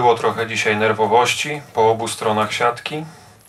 Było trochę dzisiaj nerwowości po obu stronach siatki,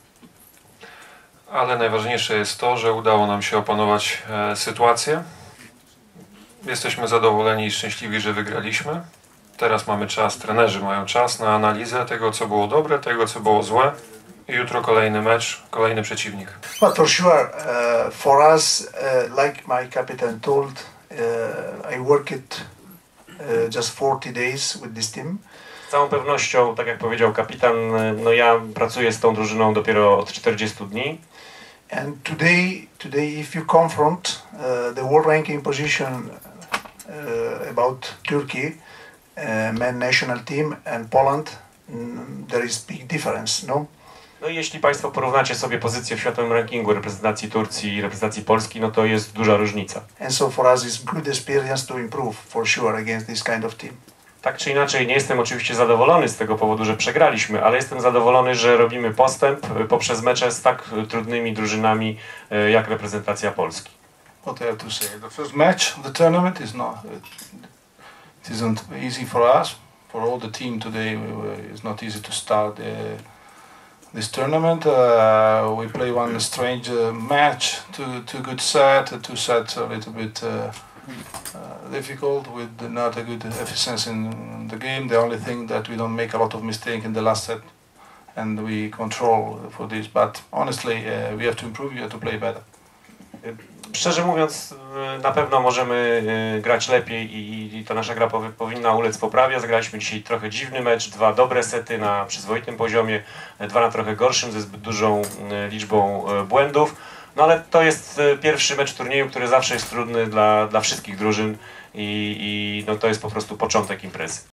ale najważniejsze jest to, że udało nam się opanować sytuację. Jesteśmy zadowoleni i szczęśliwi, że wygraliśmy. Teraz mamy czas, trenerzy mają czas na analizę tego, co było dobre, tego, co było złe. I jutro kolejny mecz, kolejny przeciwnik. But for sure, for us, like my captain told, I worked just 40 days with this team. Z całą pewnością, tak jak powiedział kapitan, no ja pracuję z tą drużyną dopiero od 40 dni. And today if you confront the world ranking position about Turkey, men national team and Poland, there is big difference, no? No i jeśli Państwo porównacie sobie pozycję w światowym rankingu reprezentacji Turcji i reprezentacji Polski, no to jest duża różnica. And so for us it's good experience to improve for sure against this kind of team. Tak czy inaczej, nie jestem oczywiście zadowolony z tego powodu, że przegraliśmy, ale jestem zadowolony, że robimy postęp poprzez mecze z tak trudnymi drużynami jak reprezentacja Polski. What I have to say, the first match of the tournament it isn't easy for us, for all the team today. It's not easy to start this tournament. We play one strange match, two good set, two sets a little bit difficult with not a good efficiency in the game. The only thing that we don't make a lot of mistake in the last set, and we control for this. But honestly, we have to improve. You have to play better. Szczerze mówiąc, na pewno możemy grać lepiej i ta nasza gra powinna ulec poprawie. Zagraliśmy dzisiaj trochę dziwny mecz, dwa dobre sety na przyzwoitym poziomie, dwa na trochę gorszym ze zbyt dużą liczbą błędów. No ale to jest pierwszy mecz turnieju, który zawsze jest trudny dla wszystkich drużyn i no to jest po prostu początek imprezy.